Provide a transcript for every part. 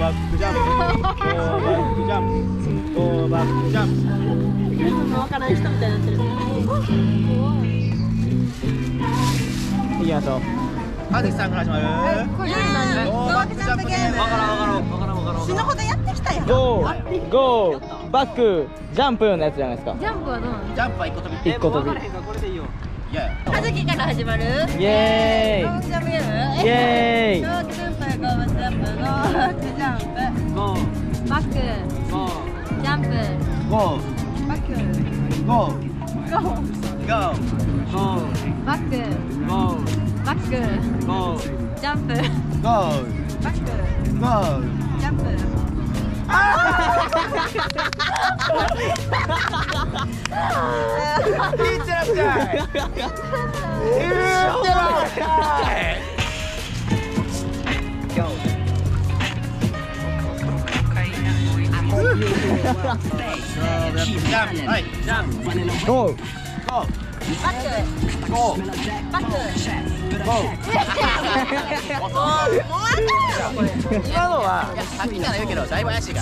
バックジャンプ、ゴーバックジャンプ、ゴーバックジャンプ。 わからん人みたいになってる。 いきましょう。はずきさんから始まる。 これ何？ ゴーバックジャンプゲーム。 わからん。 死ぬほどやってきたやん。 ゴー、ゴー、バック、ジャンプのやつじゃないですか。 ジャンプはどうなの？ ジャンプは一個飛び。一個飛び。 これでいいよ。 いや。 はずきから始まる。 イエーイ。 ジャンプゲーム。 イエーイ。 ゴージャンプ、ゴーバックジャンプ、ゴーバックジャンプ。 ゴー。 バック。 ゴー。 ジャンプ。 ゴー、 バック。 ゴー、 ゴー。 ゴー、 ゴー。 バック。 ゴー。 バック。 ゴー。 ジャンプ。 ゴー、 バック。 ゴー。 ジャンプ。 いいんじゃなくて。はい、ジャンプ。ゴー。ゴー。 バック。 ゴー。 バック。 ゴー。今のはさっきから言うけどだいぶ怪しいから。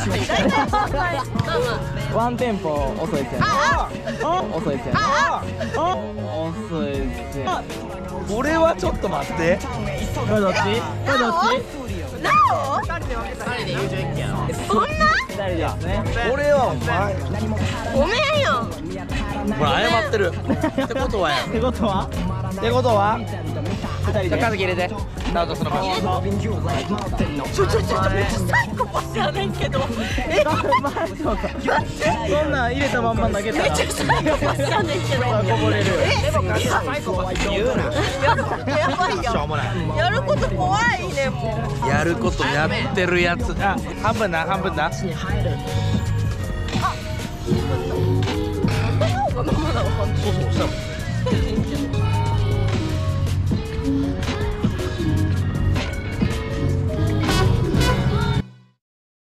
ワンテンポ遅いですよね。遅いですよね。遅いですよ。これはちょっと待って。これどっち？これどっち？ なお？ 二人で友情一件やろ。 そんな？ 二人ですね。これはお前。 ごめんよ。 ほら謝ってる。ってことはや。ってことは？ってことは？二人で。数入れて。ナウトスの数。 ちょめっちゃサイコパスやねんけど。 そんなん入れたまんま投げたら。 めっちゃサイコパスやねんけど。 こぼれる。 サイコパス言うな。 やることやばいよ。やること怖いねもう。 やることやってるやつ。あ、半分な、半分な。 なんでのがママなの？ そうそう、したもん。